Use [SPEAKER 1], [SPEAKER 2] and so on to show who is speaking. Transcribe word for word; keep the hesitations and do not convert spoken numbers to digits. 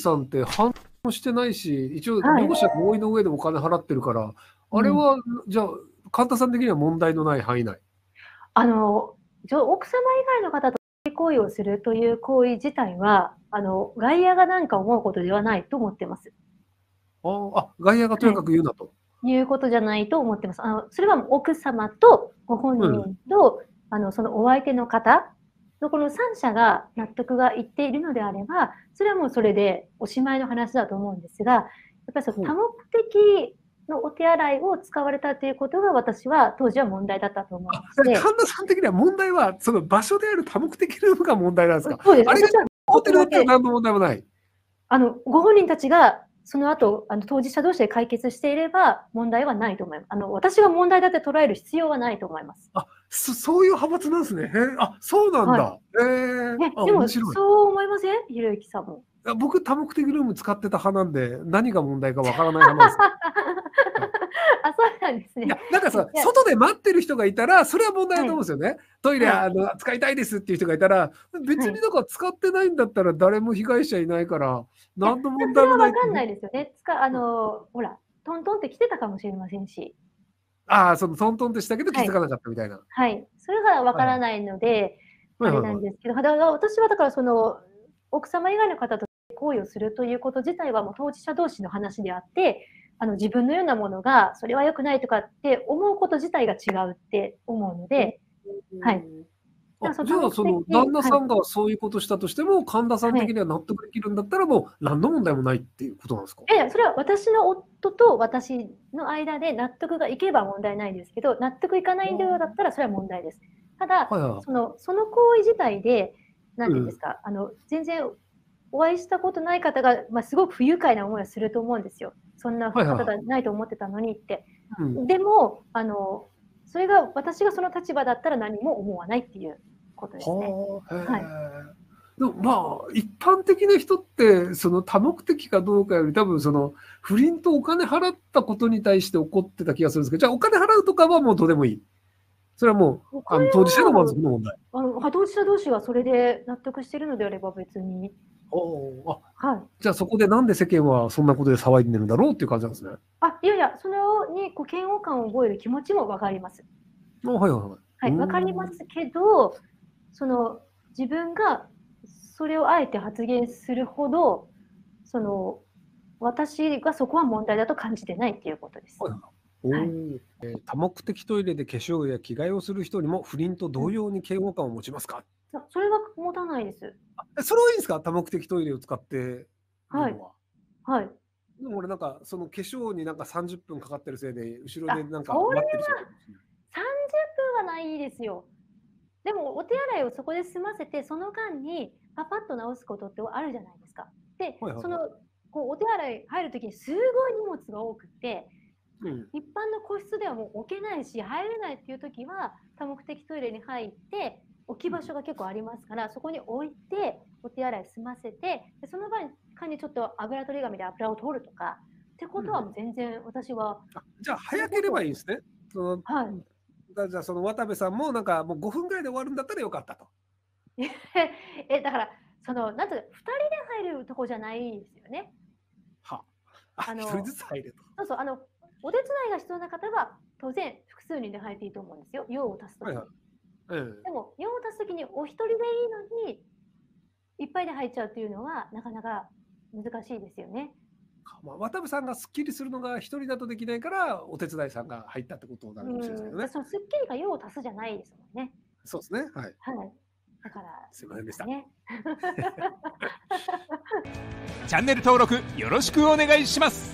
[SPEAKER 1] さんって反応してないし、一応
[SPEAKER 2] はい。
[SPEAKER 1] 両者合意の上でお金払ってるから、あれ
[SPEAKER 2] うん。
[SPEAKER 1] は、じゃあ、神田さん的には問題のない範囲内。
[SPEAKER 2] あの、じょ奥様以外の方と性行為をするという行為自体は、あの、外野がなんか思うことではないと思ってます。
[SPEAKER 1] ああ、あ、外野がと
[SPEAKER 2] はい。
[SPEAKER 1] やかく言うなと。
[SPEAKER 2] いうことじゃないと思ってます。あの、それは奥様とご本
[SPEAKER 1] うん。
[SPEAKER 2] 人と、あの、そのお相手の方のこのさん者が納得がいっているのであれば、それはもうそれでおしまいの話だと思うんですが、やっぱりその多
[SPEAKER 1] ほう。
[SPEAKER 2] 目的のお手洗いを使われたということが私は当時は問題だったと思い
[SPEAKER 1] あ、
[SPEAKER 2] まして。
[SPEAKER 1] 神田さん的には問題は、その場所である多目的ルームが問題なんですか？
[SPEAKER 2] そうです。
[SPEAKER 1] あれが
[SPEAKER 2] 私は
[SPEAKER 1] ホテルだ
[SPEAKER 2] そこだけ、
[SPEAKER 1] ったら何の問題もない。
[SPEAKER 2] あの、ご本人たちがその後、あの、当事者同士で解決していれば問題はないと思います。あの、私が問題だって捉える必要はないと思います。
[SPEAKER 1] あ、そそういう派閥なんですね。へえ、あ、そうなん
[SPEAKER 2] はい。
[SPEAKER 1] だ。へえ、
[SPEAKER 2] ね、
[SPEAKER 1] あ、
[SPEAKER 2] でも
[SPEAKER 1] 面白い。
[SPEAKER 2] そう思いません？ひろゆきさんも。
[SPEAKER 1] あ、僕、多目的ルーム使ってた派なんで、何が問題かわからない派なんですよ。はい。
[SPEAKER 2] あ、そうなんですね。
[SPEAKER 1] いや、なんかさ、
[SPEAKER 2] いや、
[SPEAKER 1] 外で待ってる人がいたら、それは問題だ
[SPEAKER 2] はい。
[SPEAKER 1] と思うんですよね。トイレ、
[SPEAKER 2] はい。
[SPEAKER 1] あの、使いたいですっていう人がいたら、別
[SPEAKER 2] はい。
[SPEAKER 1] にだから使ってないんだったら誰も被害者いないから、
[SPEAKER 2] いや、
[SPEAKER 1] 何の問
[SPEAKER 2] それ
[SPEAKER 1] 題もないって。
[SPEAKER 2] はわかんないですよね。つかあ
[SPEAKER 1] うん。
[SPEAKER 2] の、ほら、トントンって来てたかもしれませんし。
[SPEAKER 1] ああ、そのトントンってしたけど気
[SPEAKER 2] はい。
[SPEAKER 1] づかなかったみたいな。
[SPEAKER 2] はい。それがわ
[SPEAKER 1] はいはい。
[SPEAKER 2] からないので、あれ
[SPEAKER 1] はいはいはい。
[SPEAKER 2] なんですけど、はだから私はだからその、奥様以外の方と行為をするということ自体はもう当事者同士の話であって、あの、自分のようなものがそれは良くないとかって思うこと自体が違うって思うの
[SPEAKER 1] お
[SPEAKER 2] で、はい。だか
[SPEAKER 1] お。あ、
[SPEAKER 2] らその多
[SPEAKER 1] じゃあ、その
[SPEAKER 2] 目的、はい。
[SPEAKER 1] 旦那さんがそういうことしたとしても、神田さん
[SPEAKER 2] はい。
[SPEAKER 1] 的には納得できるんだったら、もう何の問題もないっていうことなんですか？
[SPEAKER 2] いやいや、それは私の夫と私の間で納得がいけば問題ないですけど、納得いかないようだったらそれは問題です。ただ、
[SPEAKER 1] はいはいはい。
[SPEAKER 2] そのその行為自体で、なん
[SPEAKER 1] うん。
[SPEAKER 2] ていうんですか、あの、全然お会いしたことない方が、まあ、すごく不愉快な思いをすると思うんですよ。そんな方
[SPEAKER 1] はいはいはい。
[SPEAKER 2] がないと思ってたのにって。
[SPEAKER 1] うん。
[SPEAKER 2] でも、あの、それが私がその立場だったら何も思わないっていうことですね。
[SPEAKER 1] はあ、へ
[SPEAKER 2] はい。
[SPEAKER 1] え。でも、まあ、一般的な人って、その多目的かどうかより、多分その不倫とお金払ったことに対して怒ってた気がするんですけど、じゃあお金払うとかはもうどうでもいい。それはもう、
[SPEAKER 2] お金
[SPEAKER 1] あの、当事者の満
[SPEAKER 2] は、
[SPEAKER 1] 足の問題。
[SPEAKER 2] あの、当事者同士がそれで納得しているのであれば別に、
[SPEAKER 1] おお、あ、
[SPEAKER 2] はい。
[SPEAKER 1] じゃあそこでなんで世間はそんなことで騒いでるんだろうっていう感じなんですね。
[SPEAKER 2] あ、いやいや、それをにこう嫌悪感を覚える気持ちもわかります。
[SPEAKER 1] あ、はいはいはい。う
[SPEAKER 2] はい、わかりま
[SPEAKER 1] ーん。
[SPEAKER 2] すけど、その自分がそれをあえて発言するほど、その私がそこは問題だと感じてないっていうことです。
[SPEAKER 1] はいはい。お
[SPEAKER 2] はい。
[SPEAKER 1] お。えー多目的トイレで化粧や着替えをする人にも不倫と
[SPEAKER 2] うん。
[SPEAKER 1] 同様に嫌悪感を持ちますか？
[SPEAKER 2] そそれは持たないです。
[SPEAKER 1] あ、え、それはいいんですか？多目的トイレを使ってる
[SPEAKER 2] はい。
[SPEAKER 1] のは。
[SPEAKER 2] はい。
[SPEAKER 1] でも俺なんか、その化粧になんかさんじゅっぷんかかってるせいで、後ろ
[SPEAKER 2] あ、
[SPEAKER 1] でなんか
[SPEAKER 2] それは
[SPEAKER 1] 待ってる人いるかもしれない。
[SPEAKER 2] さんじゅっぷんはないですよ。でもお手洗いをそこで済ませて、その間にパパッと直すことってあるじゃないですか。で、その、
[SPEAKER 1] はいはいはい。
[SPEAKER 2] こうお手洗い入る時にすごい荷物が多くて、
[SPEAKER 1] うん。
[SPEAKER 2] 一般の個室ではもう置けないし、入れないっていう時は、多目的トイレに入って、置き場所が結構ありますから、そこに置いて、お手洗い済ませて、でその間にちょっと油取り紙で油を取るとか、ってことはもう全然私は
[SPEAKER 1] あ、じゃあ
[SPEAKER 2] する
[SPEAKER 1] 早けれ
[SPEAKER 2] ことは、
[SPEAKER 1] ばいいんですね。その、
[SPEAKER 2] はい。
[SPEAKER 1] だじゃあその渡部さんもなんかもうごふんぐらいで終わるんだったらよかったと。
[SPEAKER 2] え、だから、その、なんていうか、ふたりで入るとこじゃないですよね。
[SPEAKER 1] はあ。あ、
[SPEAKER 2] あの、
[SPEAKER 1] 一人ずつ入れと。
[SPEAKER 2] そうそう、あの、お手伝いが必要な方は、当然複数人で入っていいと思うんですよ。用を足すと
[SPEAKER 1] はいはい。
[SPEAKER 2] きに。
[SPEAKER 1] ええ。
[SPEAKER 2] でも、用を足すときにお一人でいいのに、いっぱいで入っちゃうっていうのは、なかなか難しいですよね。
[SPEAKER 1] まあ、渡部さんがすっきりするのが一人だとできないから、お手伝いさんが入ったってことなのかもしれないですけど
[SPEAKER 2] うん、で、
[SPEAKER 1] ね。
[SPEAKER 2] そのスッキリが用を足すじゃないですもんね。
[SPEAKER 1] そうですね。はい。
[SPEAKER 2] はい。だから、
[SPEAKER 1] すいませんでした。
[SPEAKER 2] ね。
[SPEAKER 3] チャンネル登録よろしくお願いします。